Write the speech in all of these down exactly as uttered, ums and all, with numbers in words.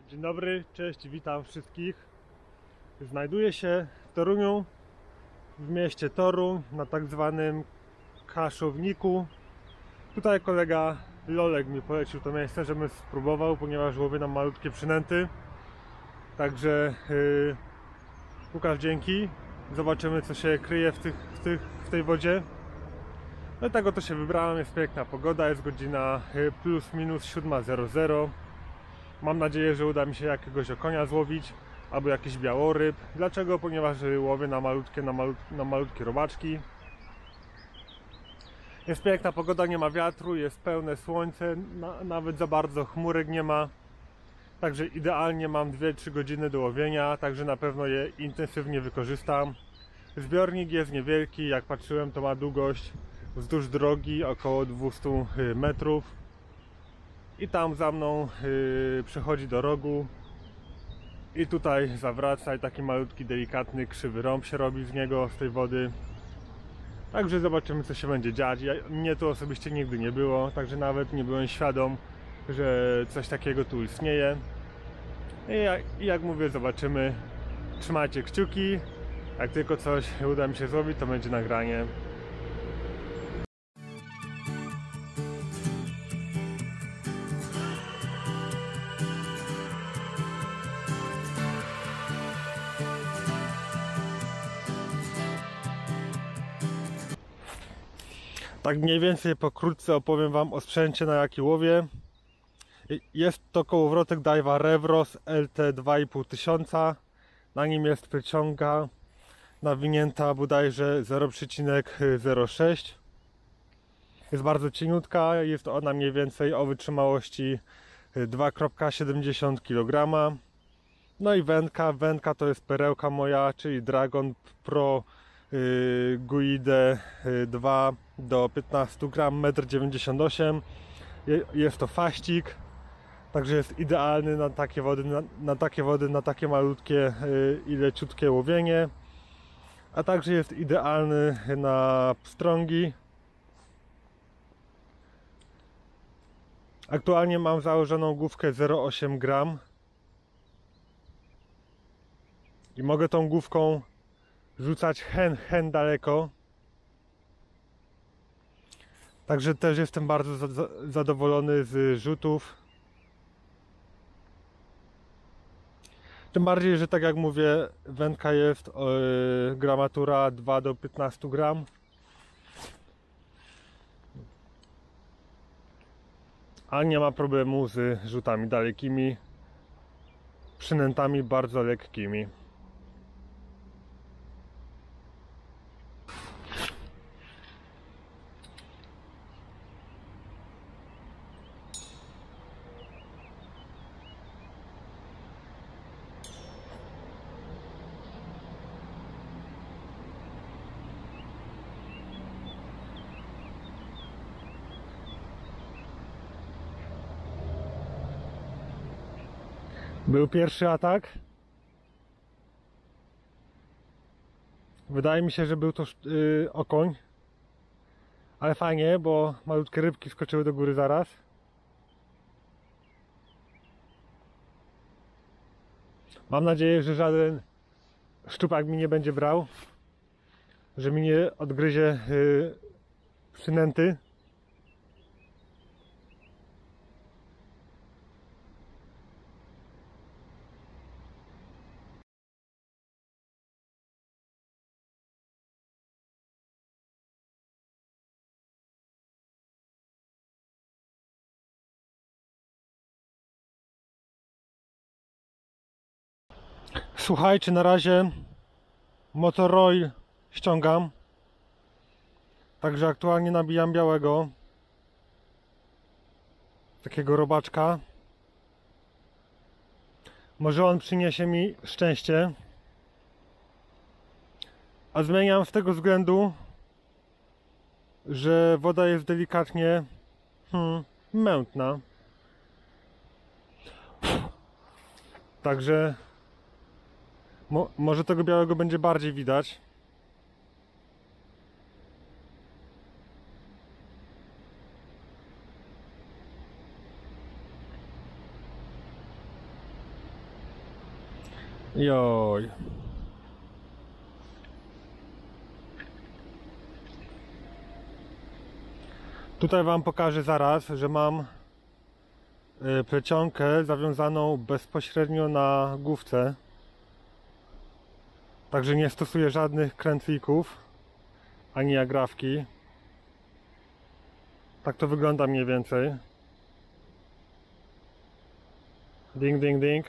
Dzień dobry, cześć, witam wszystkich. Znajduję się w Toruniu, w mieście Toruń, na tak zwanym Kaszowniku. Tutaj kolega Lolek mi polecił to miejsce, żebym spróbował, ponieważ łowię na malutkie przynęty. Także yy, Łukasz, dzięki. Zobaczymy, co się kryje w, tych, w, tych, w tej wodzie. No i tak oto się wybrałem, jest piękna pogoda, jest godzina plus minus siódma zero zero. Mam nadzieję, że uda mi się jakiegoś okonia złowić albo jakiś białoryb. Dlaczego? Ponieważ łowię na malutkie, na, malut, na malutkie robaczki. Jest piękna pogoda, nie ma wiatru, jest pełne słońce, na, nawet za bardzo chmurek nie ma. Także idealnie mam dwie trzy godziny do łowienia, także na pewno je intensywnie wykorzystam. Zbiornik jest niewielki, jak patrzyłem, to ma długość wzdłuż drogi około dwieście metrów. I tam za mną yy, przechodzi do rogu i tutaj zawraca i taki malutki, delikatny, krzywy rąb się robi z niego, z tej wody. Także zobaczymy, co się będzie dziać. Ja, mnie tu osobiście nigdy nie było, także nawet nie byłem świadom, że coś takiego tu istnieje. I jak, i jak mówię, zobaczymy. Trzymajcie kciuki. Jak tylko coś uda mi się zrobić, to będzie nagranie. Tak mniej więcej pokrótce opowiem wam o sprzęcie, na jaki łowię. Jest to kołowrotek Daiwa Revros L T dwa i pół tysiąca. Na nim jest pryciąga nawinięta bodajże zero przecinek zero sześć. Jest bardzo cieniutka, jest ona mniej więcej o wytrzymałości dwa przecinek siedemdziesiąt kilograma. No i wędka, wędka to jest perełka moja, czyli Dragon Pro yy, Guide dwa do piętnastu gram, metr dziewięćdziesiąt osiem. Jest to faścik, także jest idealny na takie wody, na, na takie wody, na takie malutkie yy, i leciutkie łowienie. A także jest idealny na pstrągi. Aktualnie mam założoną główkę zero przecinek osiem gram i mogę tą główką rzucać hen, hen daleko. Także też jestem bardzo za, za, zadowolony z rzutów. Tym bardziej, że tak jak mówię, wędka jest yy, gramatura dwa do piętnastu gram. A nie ma problemu z rzutami dalekimi, przynętami bardzo lekkimi. Był pierwszy atak. Wydaje mi się, że był to yy, okoń. Ale fajnie, bo malutkie rybki skoczyły do góry zaraz. Mam nadzieję, że żaden szczupak mi nie będzie brał. Że mi nie odgryzie yy, przynęty. Słuchajcie, na razie Motoroil ściągam. Także aktualnie nabijam białego. Takiego robaczka. Może on przyniesie mi szczęście. A zmieniam z tego względu, że woda jest delikatnie hmm, mętna. Także mo może tego białego będzie bardziej widać. Joj. Tutaj wam pokażę zaraz, że mam plecionkę zawiązaną bezpośrednio na główce. Także nie stosuję żadnych krętlików ani agrafki. Tak to wygląda mniej więcej. Ding, ding, ding.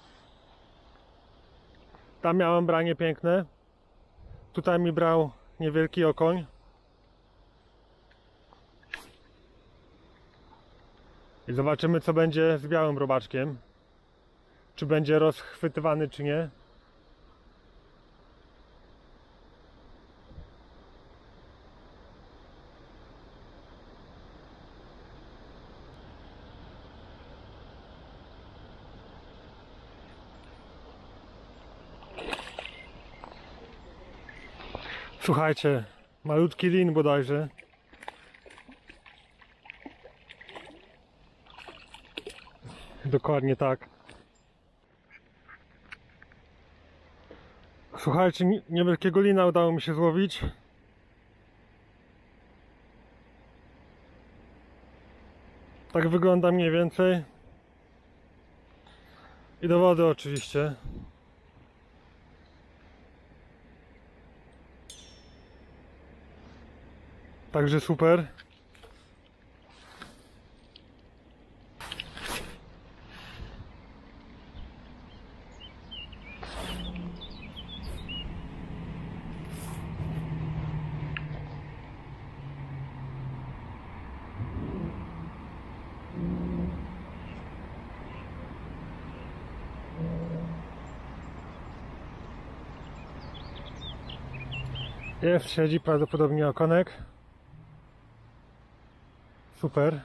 Tam miałem branie piękne. Tutaj mi brał niewielki okoń. I zobaczymy, co będzie z białym robaczkiem. Czy będzie rozchwytywany, czy nie. Słuchajcie, malutki lin bodajże. Dokładnie tak. Słuchajcie, niewielkiego lina udało mi się złowić. Tak wygląda mniej więcej. I do wody oczywiście. Także super. Jest, siedzi prawdopodobnie okonek. Super.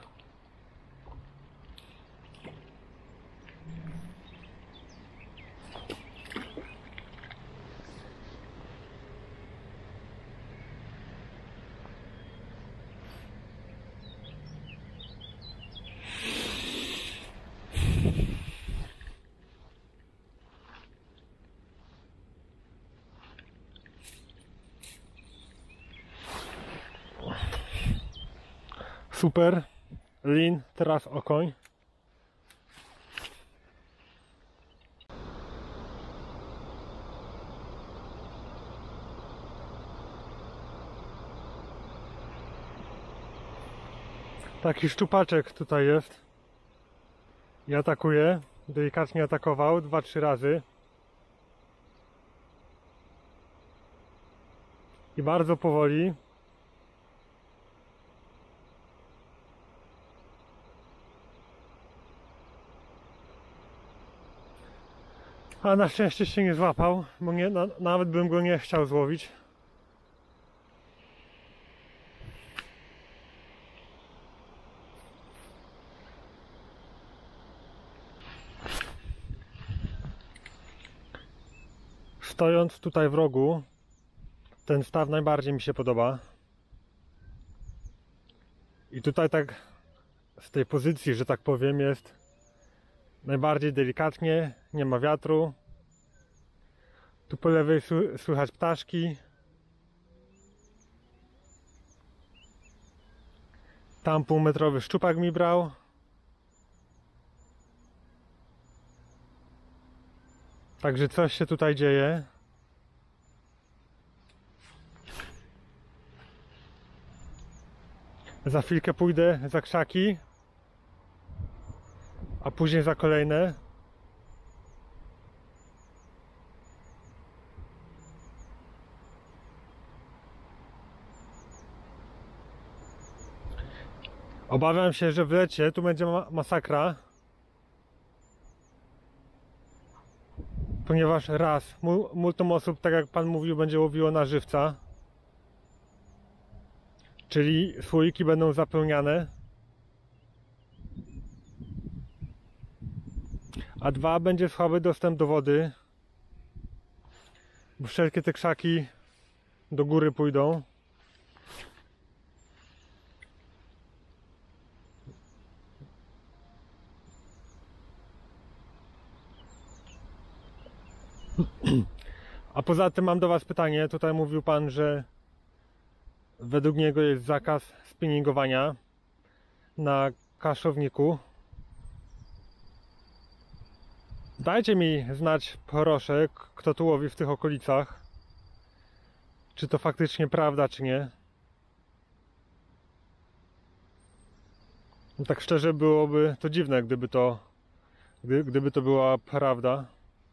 Super. Lin, teraz okoń. Taki szczupaczek tutaj jest. I atakuje. Delikatnie atakował dwa trzy razy. I bardzo powoli. A na szczęście się nie złapał, bo nie, na, nawet bym go nie chciał złowić. Stojąc tutaj w rogu, ten staw najbardziej mi się podoba. I tutaj tak z tej pozycji, że tak powiem, jest najbardziej delikatnie, nie ma wiatru. Tu po lewej słychać ptaszki. Tam półmetrowy szczupak mi brał. Także coś się tutaj dzieje. Za chwilkę pójdę za krzaki, a później za kolejne. Obawiam się, że w lecie tu będzie ma masakra. Ponieważ raz, multum osób, tak jak pan mówił, będzie łowiło na żywca. Czyli słoiki będą zapełniane. A dwa, będzie słaby dostęp do wody. Bo wszelkie te krzaki do góry pójdą. A poza tym mam do Was pytanie. Tutaj mówił Pan, że według niego jest zakaz spinningowania na kaszowniku. Dajcie mi znać, proszę, kto tu łowi w tych okolicach. Czy to faktycznie prawda, czy nie. No tak szczerze, byłoby to dziwne, gdyby to, gdy, gdyby to była prawda.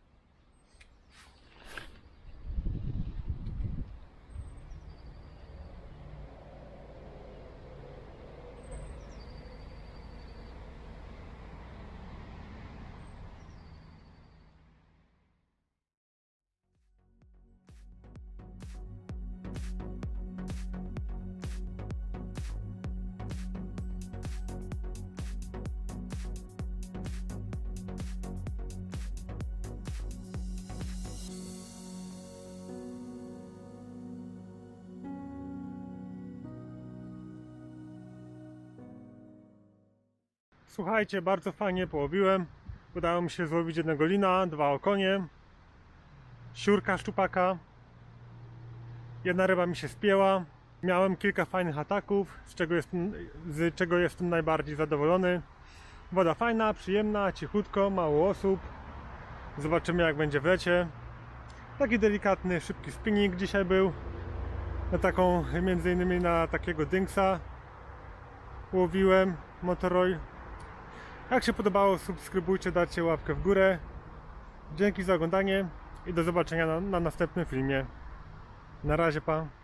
Słuchajcie, bardzo fajnie połowiłem. Udało mi się złowić jednego lina, dwa okonie, siurka szczupaka. Jedna ryba mi się spięła. Miałem kilka fajnych ataków, z czego jestem, z czego jestem najbardziej zadowolony. Woda fajna, przyjemna, cichutko, mało osób. Zobaczymy, jak będzie w lecie. Taki delikatny, szybki spinning dzisiaj był. Na taką, między innymi na takiego dynksa łowiłem, Motoroy. Jak się podobało, subskrybujcie, dajcie łapkę w górę. Dzięki za oglądanie i do zobaczenia na, na następnym filmie. Na razie, pa.